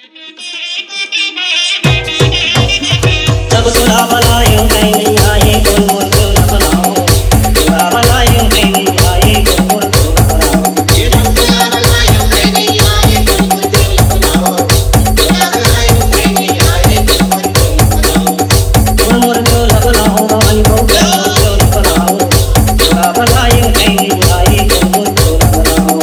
जब सुना बनायो कहीं नहीं आए कोई मुझे न बनाओ, सुना बनायो कहीं नहीं आए कोई मुझे न बनाओ। जब सुना बनायो कहीं नहीं आए कोई मुझे न बनाओ, सुना बनायो कहीं नहीं आए कोई मुझे न बनाओ। कोई मुझे न बनाओ कोई मुझे न बनाओ, सुना बनायो कहीं नहीं आए कोई मुझे न बनाओ।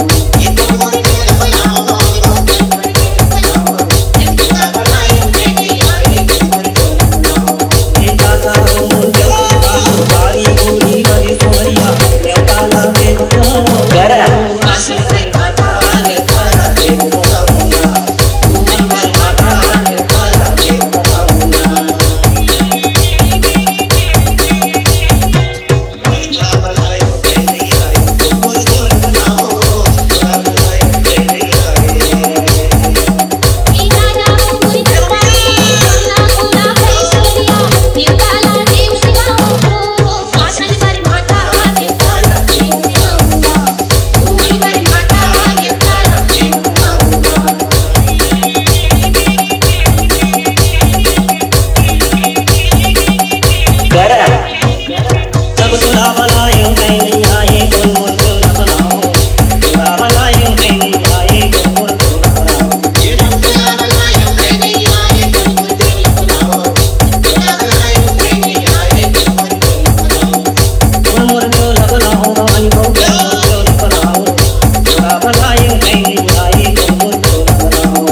जब सुना बनायो कहीं नहीं आए कोई मुझे न बनाओ, सुना बनायो कहीं नहीं आए कोई मुझे न बनाओ। जब सुना बनायो कहीं नहीं आए कोई मुझे न बनाओ, सुना बनायो कहीं नहीं आए कोई मुझे न बनाओ। कोई मुझे न बनाओ सुना बनायो कहीं नहीं आए कोई मुझे न बनाओ।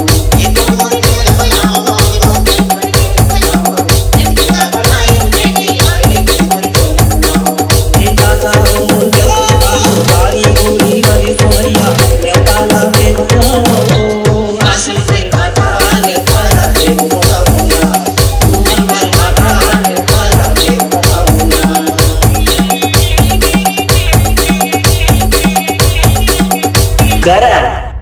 Gara